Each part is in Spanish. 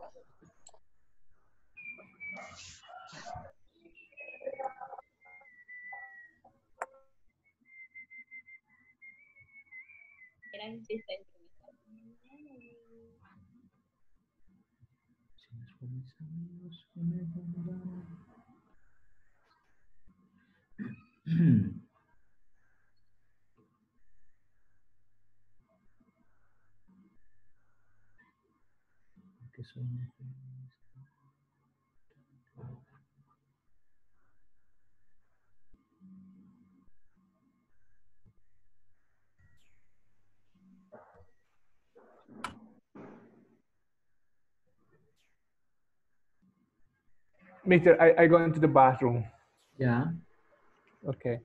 Mister, I go into the bathroom. Yeah. Okay.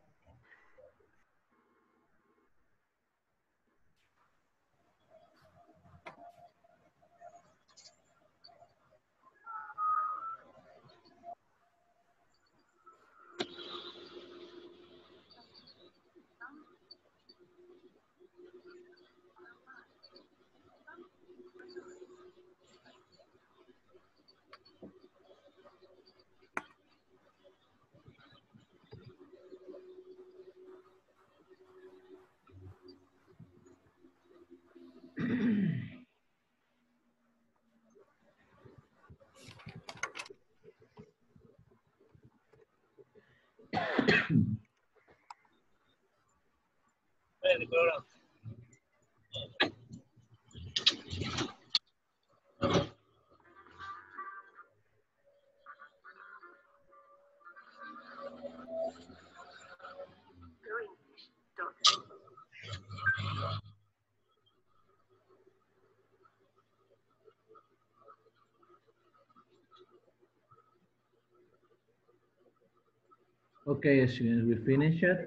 Okay, as soon as we finish it,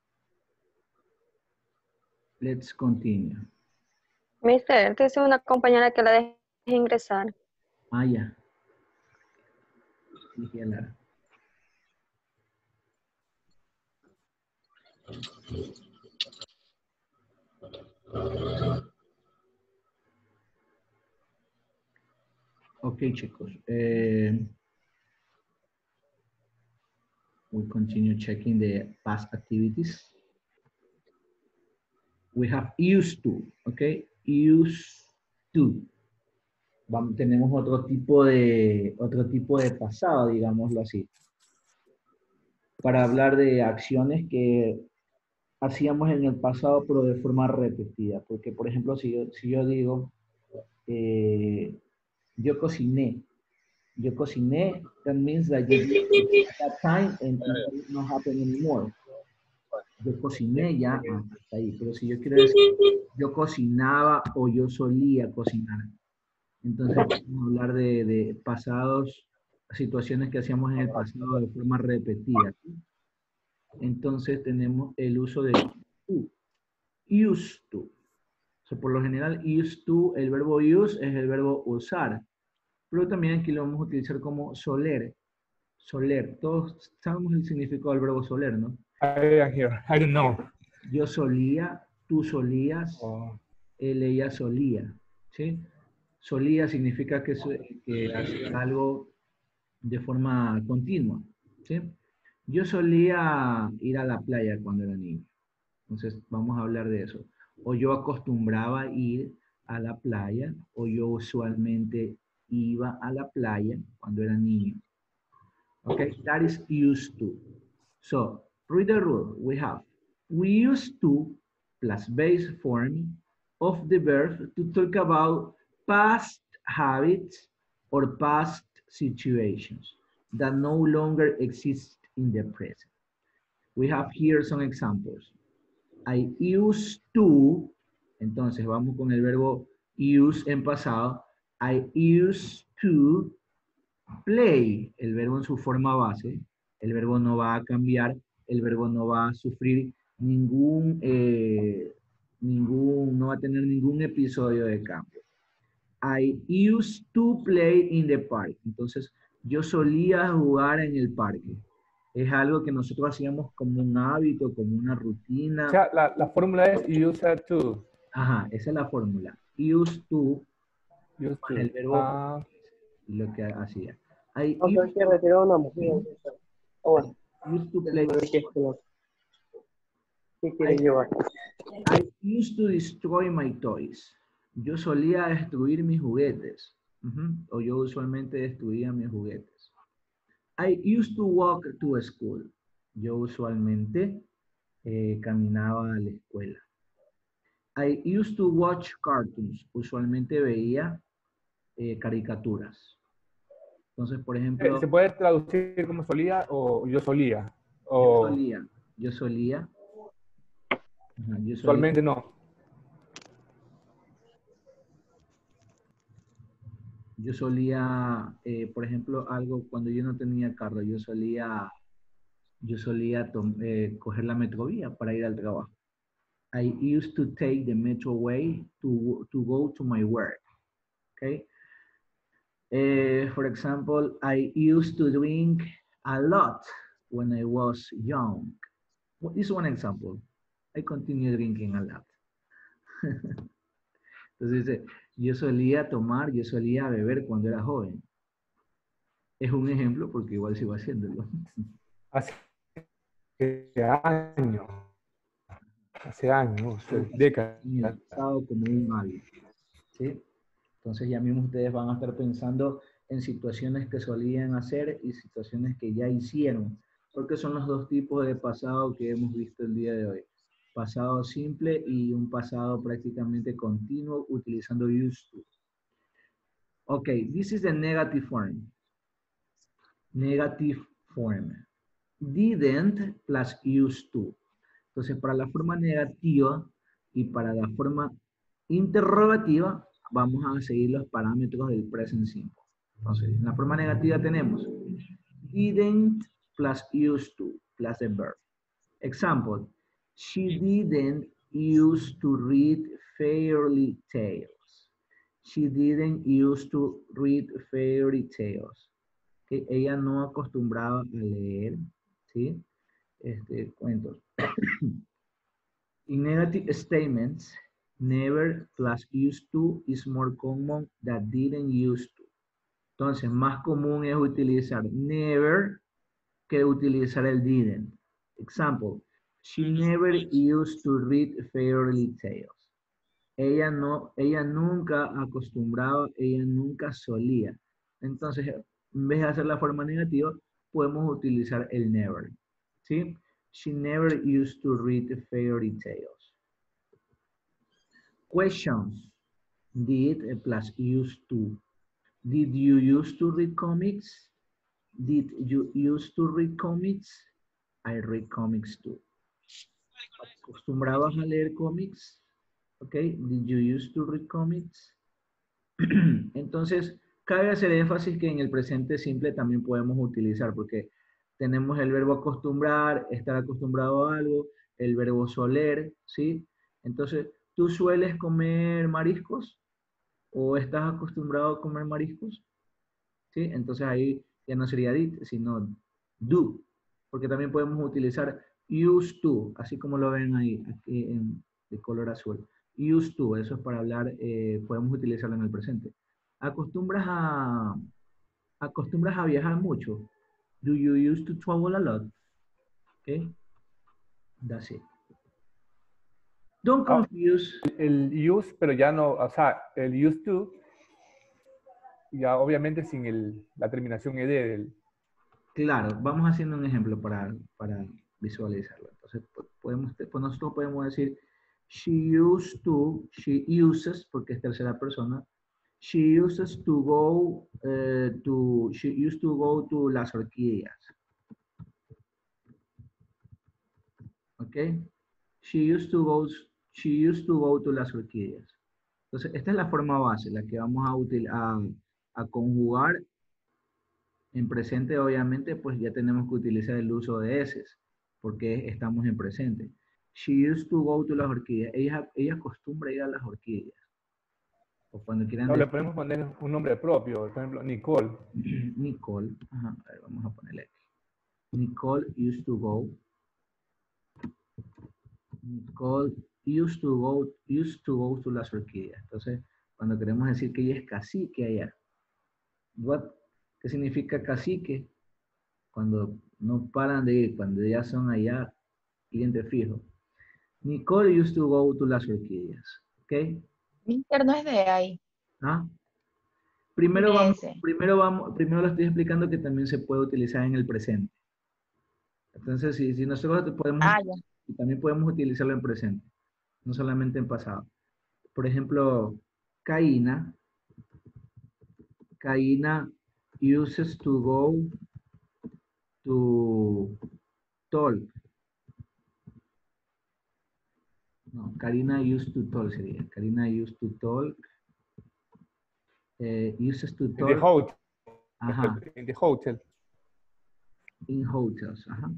let's continue. Mister, dice una compañera que la deje ingresar. Ah, ya. Dije hablar. Ok, chicos. We continue checking the past activities. We have used to, okay? Used to. Tenemos otro tipo de pasado, digámoslo así. Para hablar de acciones que hacíamos en el pasado, pero de forma repetida. Porque, por ejemplo, si yo digo, yo cociné, that means that you did it at that time and it will not happen anymore. Yo cociné ya hasta ahí. Pero si yo quiero decir, yo cocinaba o yo solía cocinar. Entonces, vamos a hablar de pasados, situaciones que hacíamos en el pasado de forma repetida. ¿Sí? Entonces, tenemos el uso de to. Used to. O sea, por lo general, used to, el verbo use es el verbo usar. Pero también aquí lo vamos a utilizar como soler. Soler. Todos sabemos el significado del verbo soler, ¿no? I am here. I don't know. Yo solía, tú solías, Oh. él, ella solía. ¿Sí? Solía significa que hacía algo de forma continua. ¿Sí? Yo solía ir a la playa cuando era niño. Entonces, vamos a hablar de eso. O yo acostumbraba ir a la playa, o yo usualmente iba a la playa cuando era niño. Okay, that is used to. So, read the rule. We have, we used to plus base form of the verb to talk about past habits or past situations that no longer exist in the present. We have here some examples. I used to, entonces vamos con el verbo use en pasado. I used to play, el verbo en su forma base. El verbo no va a cambiar, el verbo no va a sufrir no va a tener ningún episodio de cambio. I used to play in the park. Entonces, yo solía jugar en el parque. Es algo que nosotros hacíamos como un hábito, como una rutina. O sea, la fórmula es used to. Ajá, esa es la fórmula. Used to, Used to. el verbo lo que hacía. I O sea, used, que retiró una mujer. O bueno, used to play, déjame ver qué quiere I, llevar. I used to destroy my toys. Yo solía destruir mis juguetes. O yo usualmente destruía mis juguetes. I used to walk to school. Yo usualmente caminaba a la escuela. I used to watch cartoons. Usualmente veía caricaturas. Entonces, por ejemplo, ¿Se puede traducir como solía o yo solía? yo O solía, yo solía, ajá, yo solía, usualmente no. yo solía, por ejemplo, algo cuando yo no tenía carro, yo solía coger la metrovía para ir al trabajo. I used to take the metroway to go to my work. Okay. For example, I used to drink a lot when I was young. This is one example. I continue drinking a lot. Entonces dice, yo solía beber cuando era joven. Es un ejemplo porque igual sigo haciéndolo. Hace años. Hace años, décadas. En el pasado como un hábito. ¿Sí? Entonces ya mismo ustedes van a estar pensando en situaciones que solían hacer y situaciones que ya hicieron, porque son los dos tipos de pasado que hemos visto el día de hoy. Pasado simple y un pasado prácticamente continuo utilizando used to. Okay, this is the negative form. Negative form. Didn't plus used to. Entonces, para la forma negativa y para la forma interrogativa, vamos a seguir los parámetros del present simple. Entonces, en la forma negativa tenemos didn't plus used to plus the verb. Example, she didn't used to read fairy tales. She didn't used to read fairy tales. Okay. Ella no acostumbraba a leer, ¿sí? Cuentos. In negative statements, never plus used to is more common than didn't used to. Entonces, más común es utilizar never que utilizar el didn't. Example, she never used to read fairy tales. Ella nunca acostumbraba, ella nunca solía. Entonces, en vez de hacer la forma negativa, podemos utilizar el never. ¿Sí? She never used to read fairy tales. Questions. Did plus used to. Did you used to read comics? Did you used to read comics? I read comics too. ¿Acostumbrabas a leer cómics? Okay. Did you used to read comics? Entonces, cabe hacer énfasis que en el presente simple también podemos utilizar, porque tenemos el verbo acostumbrar, estar acostumbrado a algo, el verbo soler, ¿sí? Entonces, ¿tú sueles comer mariscos? ¿O estás acostumbrado a comer mariscos? ¿Sí? Entonces ahí ya no sería did, sino do, porque también podemos utilizar used to, así como lo ven ahí, aquí de color azul. Used to, eso es para hablar, podemos utilizarlo en el presente. ¿Acostumbras a viajar mucho? Do you used to travel a lot? Okay, that's it. Don't confuse. El use, pero ya no, o sea, el used to, ya obviamente sin la terminación ed del... Claro, vamos haciendo un ejemplo para visualizarlo. Entonces, pues nosotros podemos decir, she uses, porque es tercera persona, she used to go to las orquídeas. ¿Ok? She used to go to las orquídeas. Entonces, esta es la forma base, la que vamos a conjugar. En presente, obviamente, pues ya tenemos que utilizar el uso de eses, porque estamos en presente. She used to go to las orquídeas. Ella acostumbra ir a las orquídeas. O cuando quieran No, le decir, podemos poner un nombre propio, por ejemplo, Nicole. Nicole. Ajá, a ver, vamos a ponerle aquí. Nicole used to go. Nicole used to go to las orquídeas. Entonces, cuando queremos decir que ella es cacique allá. What, ¿qué significa cacique? Cuando no paran de ir, cuando ya son allá, cliente fijo. Nicole used to go to las orquídeas. ¿Ok? Mister no es de ahí, ¿Ah? de ese. Primero lo estoy explicando que también se puede utilizar en el presente. Entonces, si nosotros podemos, Ah, ya. y también podemos utilizarlo en presente, no solamente en pasado. Por ejemplo, Caína uses to go to talk. No, Karina used to talk sería. Karina used to talk. Uses to In the talk. hotel. Ajá. In the hotel. In hotels. Ajá.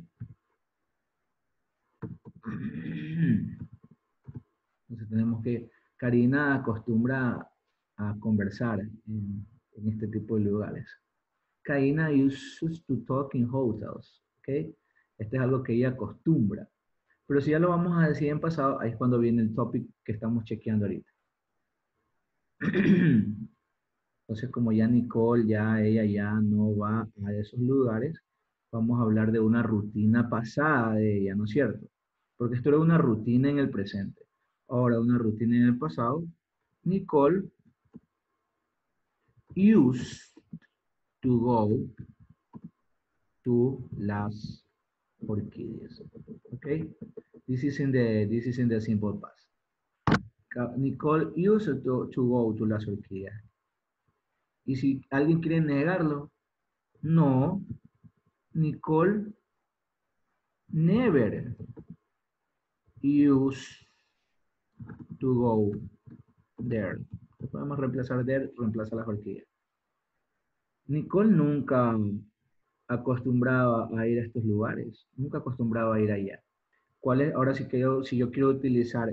Entonces tenemos que, Karina acostumbra a conversar en este tipo de lugares. Karina uses to talk in hotels. ¿Ok? Este es algo que ella acostumbra. Pero si ya lo vamos a decir en pasado, ahí es cuando viene el topic que estamos chequeando ahorita. Entonces, como ya Nicole, ella ya no va a esos lugares, vamos a hablar de una rutina pasada de ella, ¿no es cierto? Porque esto era una rutina en el presente. Ahora, una rutina en el pasado. Nicole used to go to las orquídeas. Okay? This is in the simple past. Nicole used to go to las orquídeas. Y si alguien quiere negarlo, no, Nicole never used to go there. Podemos reemplazar there, reemplaza las orquídeas. Nicole nunca acostumbraba a ir a estos lugares, nunca acostumbraba a ir allá. ¿Cuál es? Ahora si yo quiero utilizar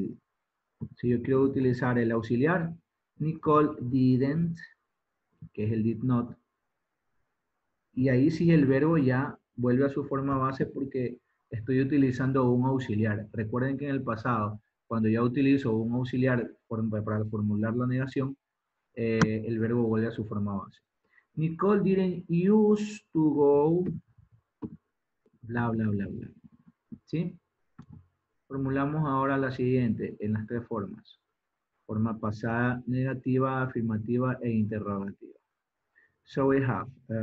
el auxiliar, Nicole didn't, que es el did not, y ahí sí el verbo ya vuelve a su forma base porque estoy utilizando un auxiliar. Recuerden que en el pasado, cuando ya utilizo un auxiliar para formular la negación, el verbo vuelve a su forma base. Nicole didn't used to go, bla, bla, bla, bla. ¿Sí? Formulamos ahora la siguiente en las tres formas. Forma pasada, negativa, afirmativa e interrogativa. So we have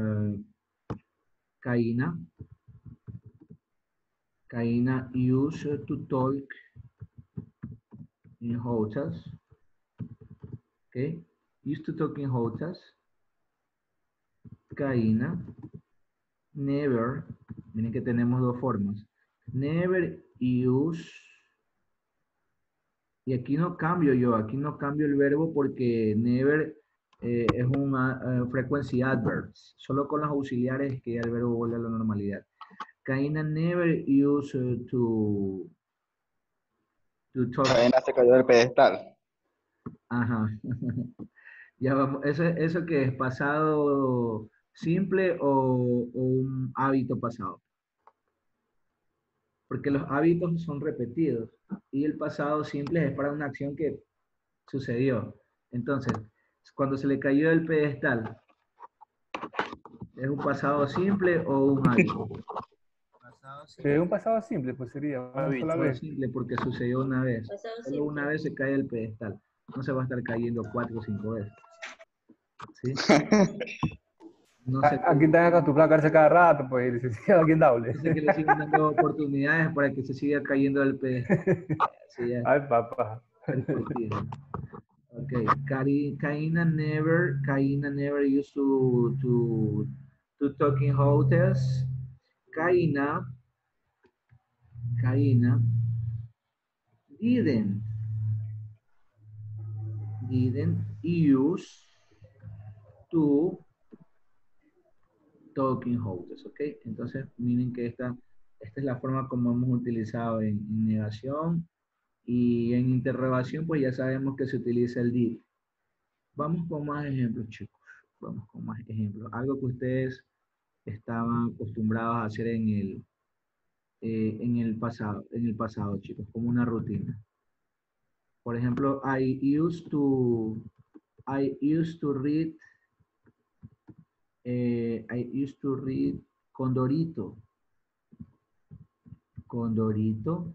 Kaina used to talk in hotels. Okay. Used to talk in hotels. Kaina never, miren que tenemos dos formas. Never use, y aquí no cambio el verbo porque never es una frequency adverbs. Solo con los auxiliares que ya el verbo vuelve a la normalidad. Kaina never used to talk. Kaina se cayó del pedestal. Ajá. Ya vamos. ¿Eso qué es? ¿Pasado simple o un hábito pasado? Porque los hábitos son repetidos y el pasado simple es para una acción que sucedió. Entonces, cuando se le cayó del pedestal, ¿es un pasado simple o un hábito? Un pasado simple, pues sería una sola Pasado vez. simple porque sucedió una vez. Solo una vez se cae el pedestal. No se va a estar cayendo 4 o 5 veces. ¿Sí? No sé. Aquí están acostumbrados a caerse cada rato, pues, licenciado, aquí doble. Dice que le siguen dando oportunidades para que se siga cayendo del pedestal. Sí, ya. Ay, papá. Okay, Kaina never used to talk in hotels. Kaina didn't use to talk in hotels, ¿ok? Entonces, miren que esta es la forma como hemos utilizado en negación y en interrogación, pues ya sabemos que se utiliza el did. Vamos con más ejemplos, chicos. Vamos con más ejemplos. Algo que ustedes estaban acostumbrados a hacer en el pasado, chicos, como una rutina. Por ejemplo, I used to read I used to read Condorito. Condorito.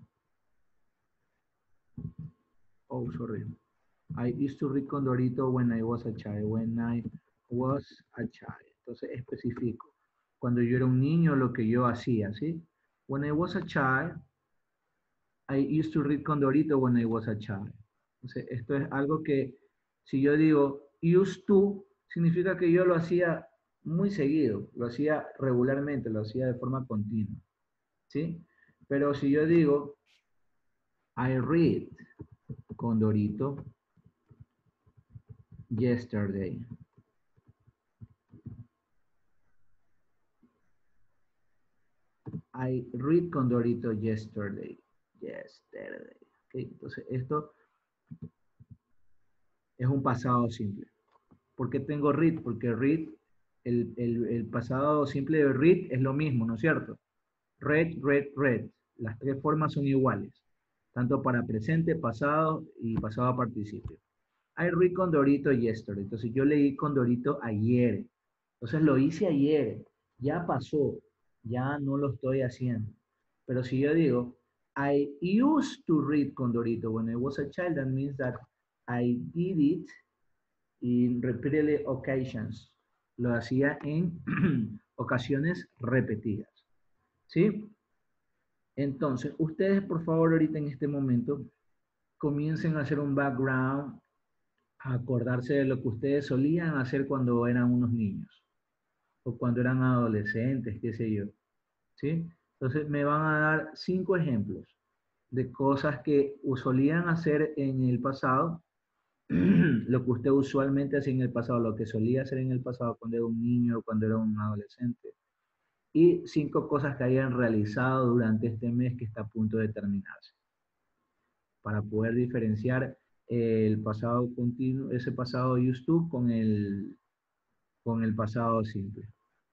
Oh, sorry. I used to read Condorito when I was a child. When I was a child. Entonces especifico. Cuando yo era un niño, lo que yo hacía, ¿sí? When I was a child, I used to read Condorito when I was a child. Entonces, esto es algo que, si yo digo used to, significa que yo lo hacía muy seguido, lo hacía regularmente, lo hacía de forma continua, ¿sí? Pero si yo digo I read Condorito yesterday. I read Condorito yesterday. Yesterday. Okay, entonces esto es un pasado simple. ¿Por qué tengo read? Porque read, el pasado simple de read es lo mismo, ¿no es cierto? Read, read, read. Las tres formas son iguales, tanto para presente, pasado y pasado participio. I read Condorito yesterday. Entonces yo leí Condorito ayer. Entonces lo hice ayer. Ya pasó. Ya no lo estoy haciendo. Pero si yo digo, I used to read Condorito when I was a child, that means that I did it in repeated occasions. Lo hacía en ocasiones repetidas. ¿Sí? Entonces, ustedes, por favor, ahorita en este momento, comiencen a hacer un background, a acordarse de lo que ustedes solían hacer cuando eran unos niños. O cuando eran adolescentes, qué sé yo, ¿sí? Entonces me van a dar 5 ejemplos de cosas que solían hacer en el pasado, lo que usted usualmente hace en el pasado, lo que solía hacer en el pasado cuando era un niño o cuando era un adolescente, y 5 cosas que hayan realizado durante este mes que está a punto de terminarse, para poder diferenciar el pasado continuo, ese pasado used to con el pasado simple.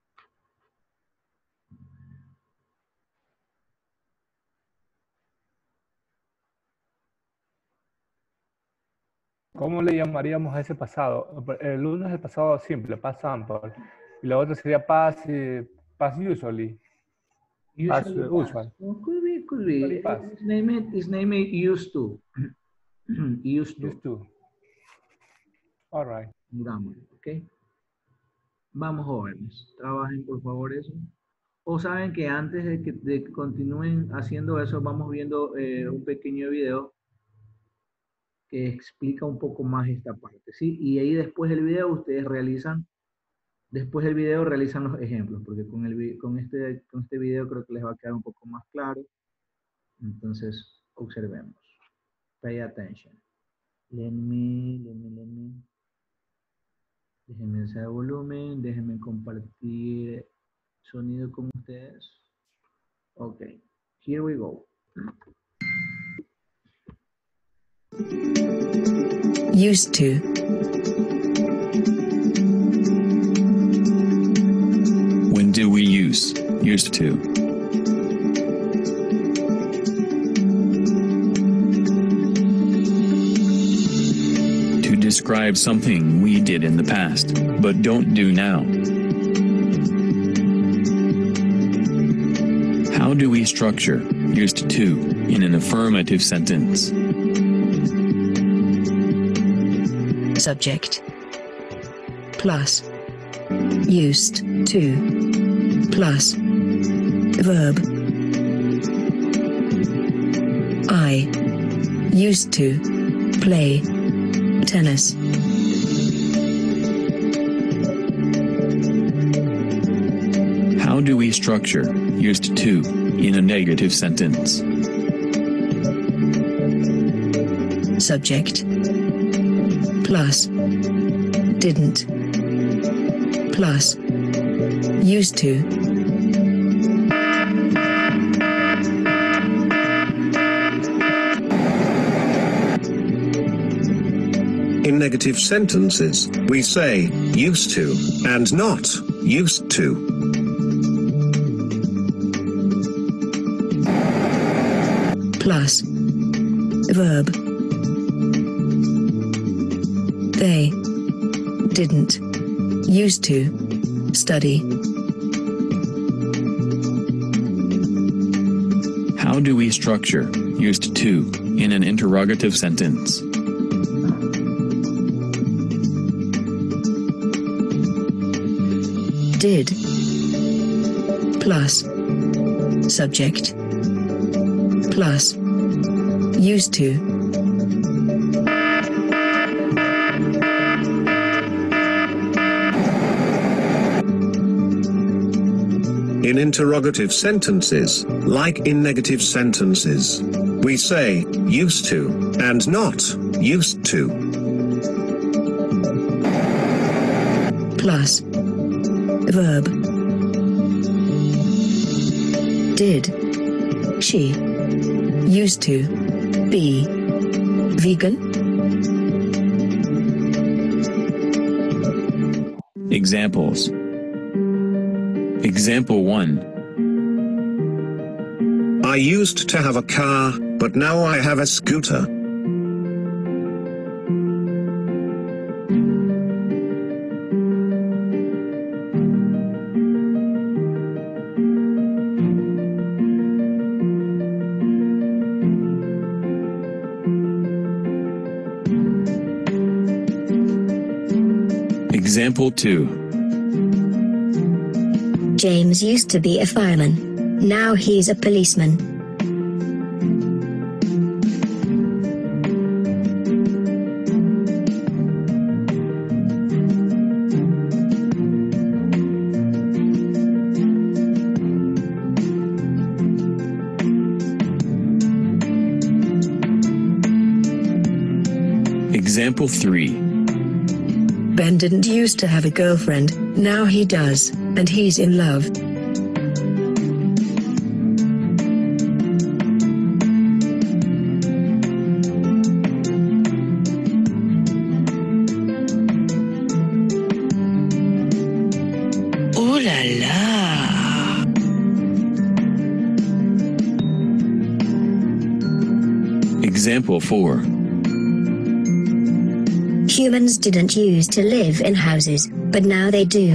¿Cómo le llamaríamos a ese pasado? El uno es el pasado simple, past simple. Y la otra sería past usually. Past usual. Well, could be. His name is used to. Used to. All right. Grammar, ¿ok? Vamos, jóvenes, trabajen por favor eso. O saben que antes de que continúen haciendo eso, vamos viendo un pequeño video que explica un poco más esta parte, ¿sí? Y ahí después del video ustedes realizan los ejemplos, porque con este video creo que les va a quedar un poco más claro. Entonces, observemos. Pay attention. Let me. Déjenme ese volumen, déjenme compartir sonido con ustedes. Ok, here we go. Used to. When do we use used to? Describe something we did in the past, but don't do now. How do we structure used to in an affirmative sentence? Subject plus used to plus verb. I used to play tennis. How do we structure used to in a negative sentence? Subject plus didn't plus used to. In negative sentences, we say used to and not used to. Plus verb. They didn't used to Study. How do we structure used to in an interrogative sentence? Did. Plus. Subject. Plus. Used to. In interrogative sentences, like in negative sentences, we say used to and not used to. Plus. Verb. Did. She. Used to. Be. Vegan. Examples. Example 1. I used to have a car, but now I have a scooter. Example 2. James used to be a fireman. Now he's a policeman. Example 3. Ben didn't used to have a girlfriend, now he does, and he's in love. Ooh la la! Example 4. Humans didn't used to live in houses, but now they do.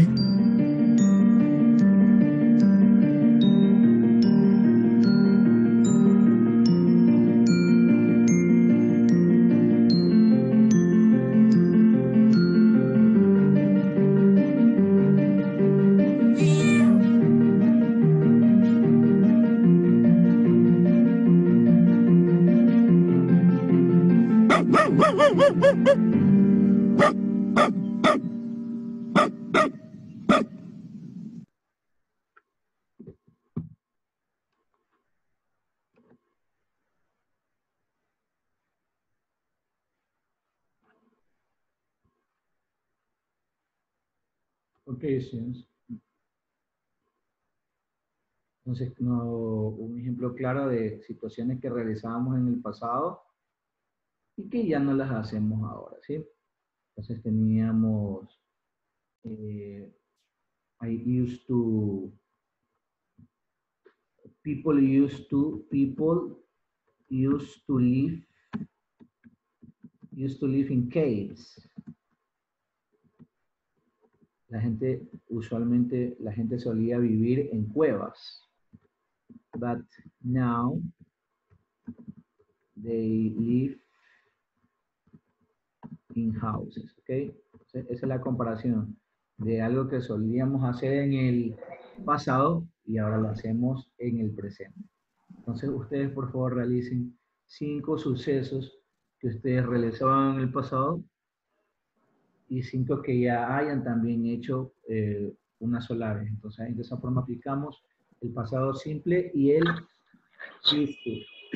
Ok, students. Entonces, un ejemplo claro de situaciones que realizábamos en el pasado y que ya no las hacemos ahora, ¿sí? Entonces teníamos, I used to, people used to live in caves. Usualmente la gente solía vivir en cuevas. But now they live in houses, ¿ok? Esa es la comparación de algo que solíamos hacer en el pasado y ahora lo hacemos en el presente. Entonces ustedes por favor realicen 5 sucesos que ustedes realizaban en el pasado y 5 que ya hayan también hecho una sola vez. Entonces de esa forma aplicamos el pasado simple y el used to.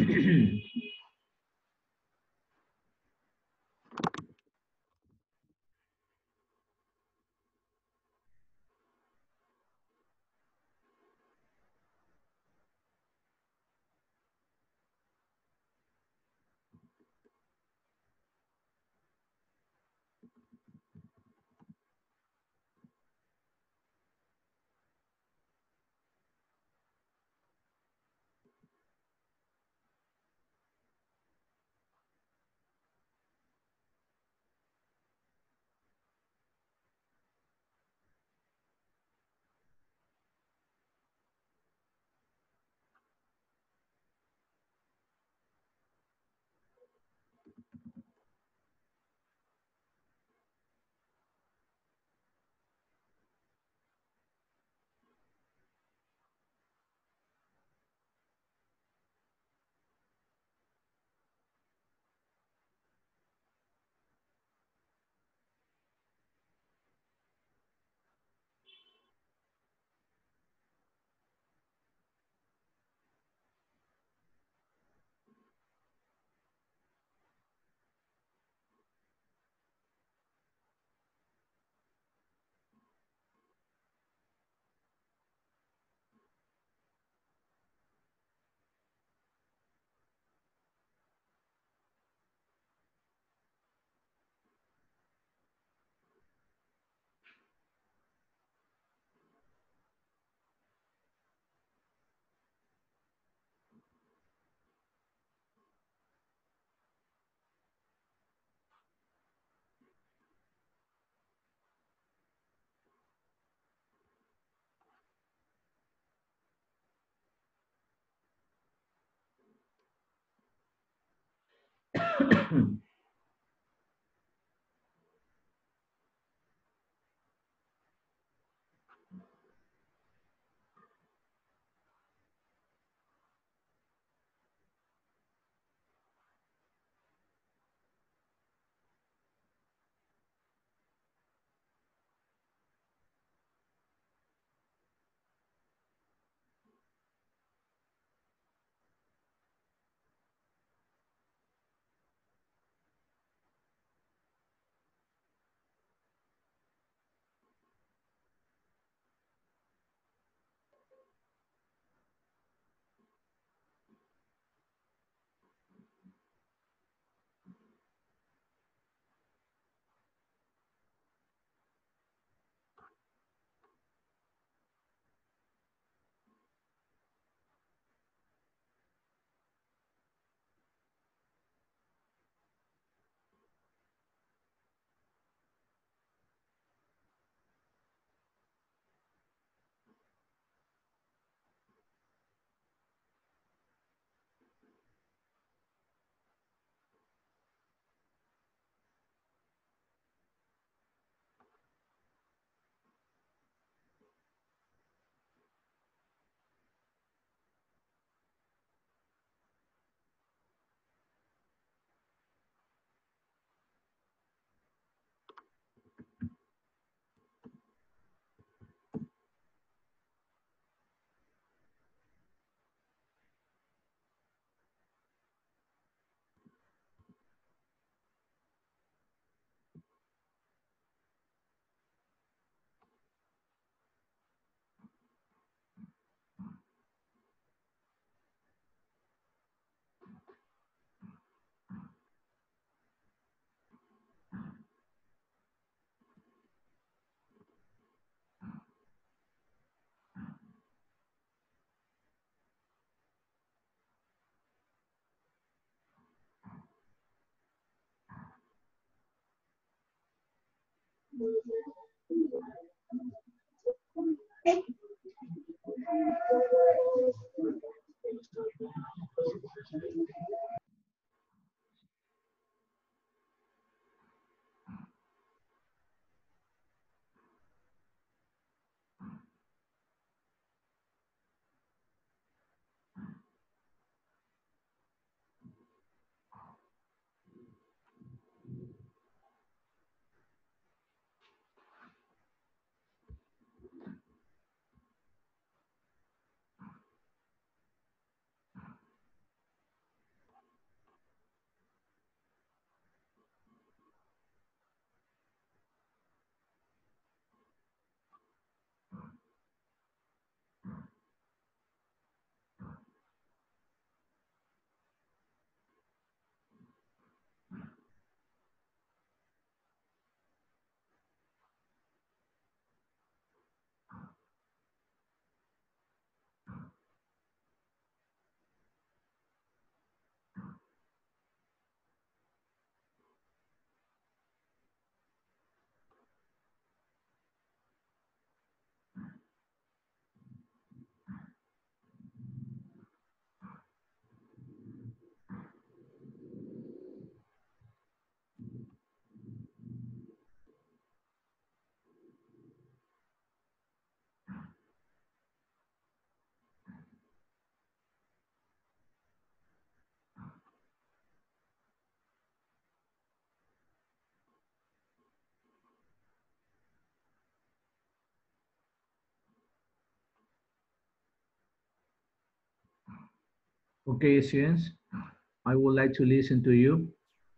Okay, students, I would like to listen to you.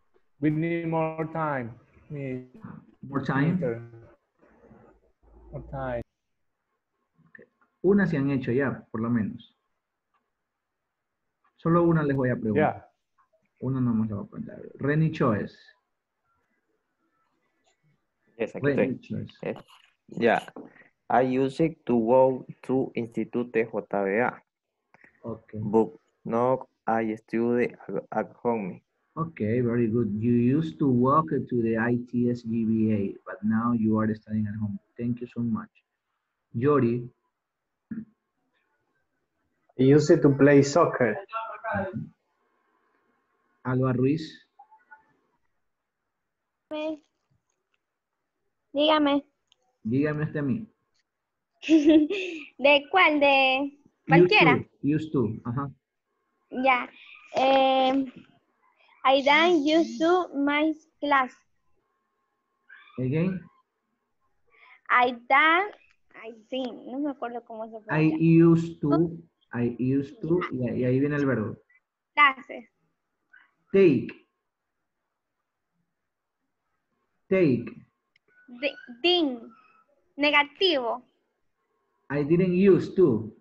We need more time. More time. More time. Una se han hecho ya, por lo menos. Solo una les voy a preguntar. Yeah. Una nomás le voy a preguntar. Renny Choice. Yes, aquí Renny estoy. Choice. Yes. Yeah. I use it to go to Institute JBA. Okay. But no, I study at home. Okay, very good. You used to walk to the ITS GBA, but now you are studying at home. Thank you so much. Yori. I use it to play soccer. Alba Ruiz. Dígame. Dígame usted a mí. ¿De cuál? ¿De cualquiera? Used to. Ajá. Ya. I don't use to my class. Again. I think, no me acuerdo cómo se pronuncia. I used to, y ahí viene el verbo. Clases. Take. Ding. Negativo. I didn't use to.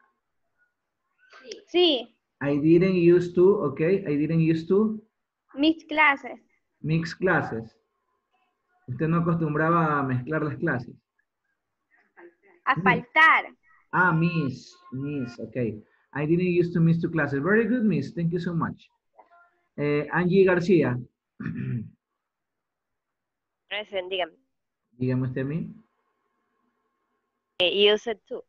Sí. I didn't use to, okay. I didn't use to. Mis clases. Mix clases. Usted no acostumbraba a mezclar las clases. A faltar. Ah, miss, okay. I didn't use to miss two classes. Very good, miss. Thank you so much. Angie García. Dígame. Dígame usted a mí. Use to.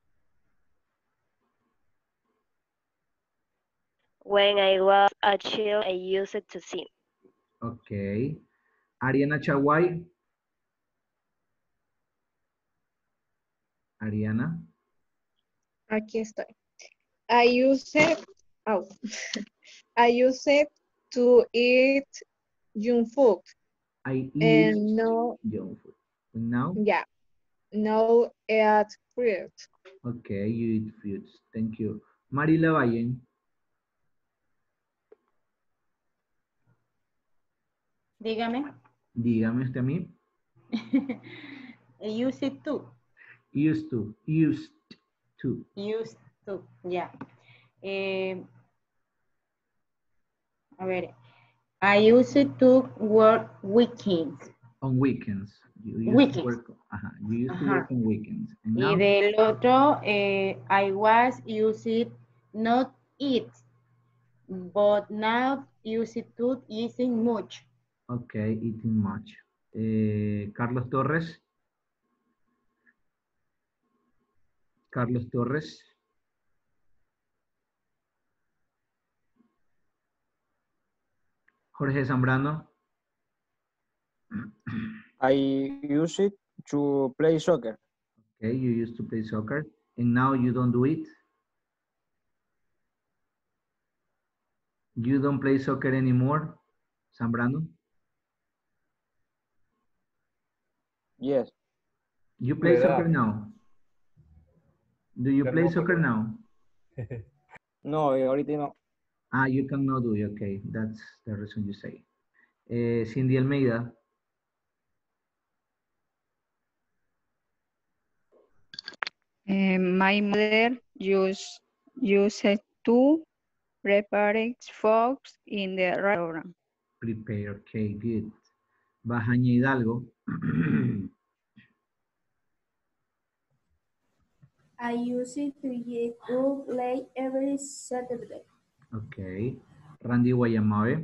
When I was a child, I used to sing. Okay. Ariana Chaguay. Ariana. Aquí estoy. I use it to eat junk food. I eat no, junk food. Now? Yeah. No eat fruit. Okay, you eat fruits. Thank you. Marila Valle. Dígame. Dígame usted a mí. Use it to. Used to. Used to, ya. A ver. I use it to work weekends. On weekends. You used Weekends. to work, you used to work on weekends. And Y now? del otro, I was used not eat, but now use it to eating much. Okay, eating much. Carlos Torres. Carlos Torres. Jorge Zambrano. I use it to play soccer. Okay, you used to play soccer, and now you don't do it? You don't play soccer anymore, Zambrano? Yes. You play ¿Verdad? soccer now? Do you Pero play no, soccer porque- now? No, ahorita no. Ah, you cannot do it, okay. That's the reason you say. Cindy Almeida. My mother used to prepare folks in the restaurant. Prepare, okay, good. Bajaña Hidalgo. I use it to play every Saturday. Okay. Randy Guayamabe.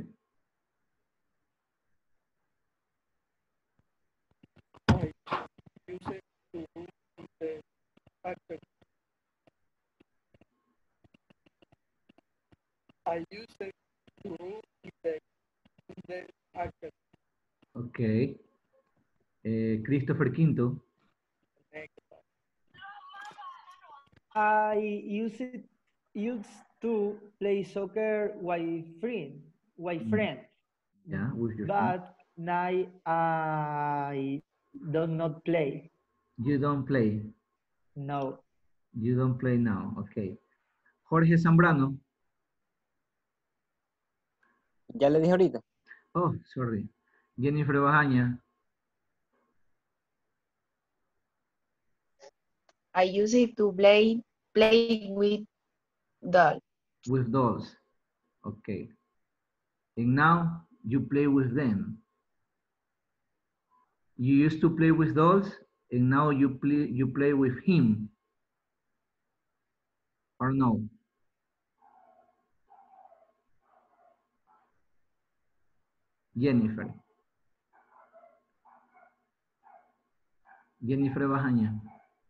I use it to the actor. Okay. Christopher Quinto. I used to play soccer with friend. Yeah, with your But now I do not play. You don't play. No. You don't play now. Okay. Jorge Zambrano. Ya le dije ahorita. Oh, sorry. Jennifer Bajaña. I use it to play with dolls. With dolls. Okay. And now you play with them. You used to play with dolls and now you play with him. Or no? Jennifer. Jennifer Bajaña.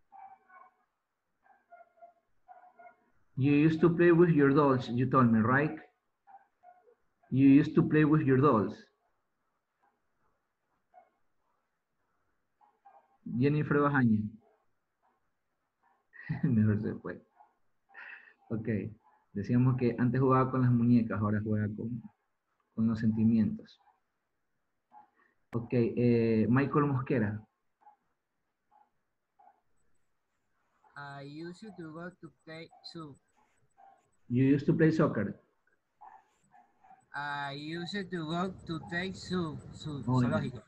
You used to play with your dolls, you told me, right? You used to play with your dolls. Jennifer Bajaña. Mejor se fue. Ok. Decíamos que antes jugaba con las muñecas, ahora juega con los sentimientos. Ok. Michael Mosquera. I used to go to play zoo. You used to play soccer. I used to go to play zoo. Oh, yeah. Zoológico.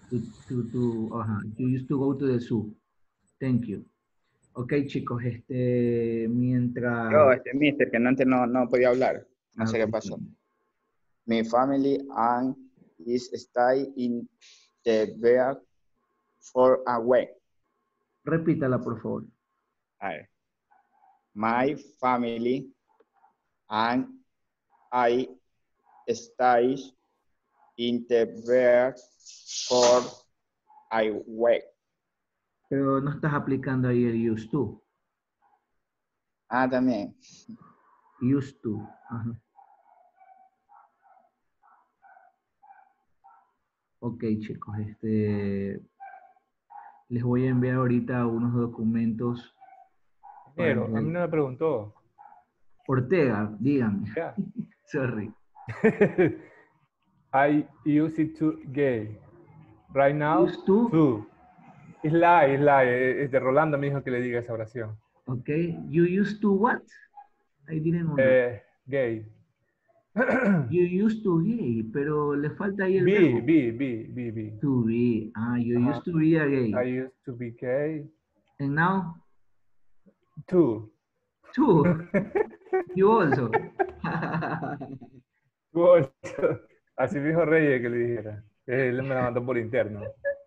You used to go to the zoo. Thank you. Ok, chicos, mientras... Yo, mister, que antes no podía hablar. No sé qué pasó. My family and is stay in the bed for a week. Repítala, por favor. A ver. My family and I stay in the bed for a week. Pero no estás aplicando ahí el used to. Ah, también. Used to. Ajá. Ok, chicos, les voy a enviar ahorita unos documentos. Pero a mí no me preguntó. Ortega, díganme. Yeah. Sorry. I use it to gay. Right now, Used to. It's lie. Es de Rolando me dijo que le diga esa oración. Ok. You used to what? I didn't understand. Gay. You used to be, pero le falta ahí el verbo. Be. To be. You used to be a gay. I used to be gay. And now? To. You also. Tú also. Así dijo Reyes que le dijera. Él me la mandó por interno.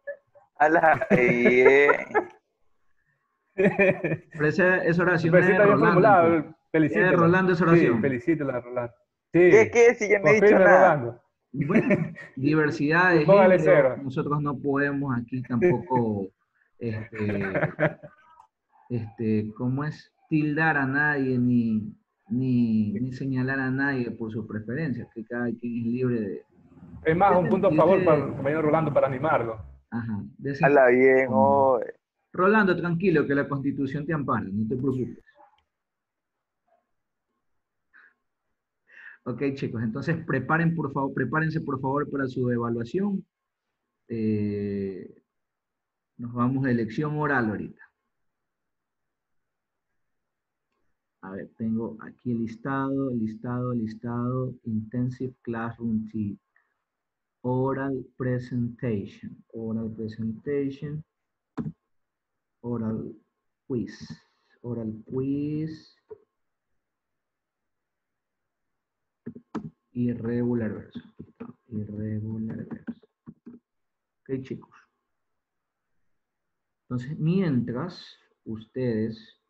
Pero esa oración es de Rolando. Felicítelo. Rolando esa oración. Sí, felicítelo a Rolando. Sí. ¿Qué? Si ya no he dicho nada. Rolando. Bueno, diversidad de género. Nosotros no podemos aquí tampoco, ¿cómo es? Tildar a nadie ni señalar a nadie por su preferencia, que cada quien es libre de... Es más, un punto a favor para el compañero Rolando para animarlo. Ajá. Bien, Rolando, tranquilo, que la Constitución te ampara, no te preocupes. Ok, chicos, entonces prepárense por favor para su evaluación. Nos vamos de lección oral ahorita. A ver, tengo aquí el listado. Intensive Classroom T. Oral presentation. Oral quiz. Irregular verso. Ok, chicos. Entonces, mientras ustedes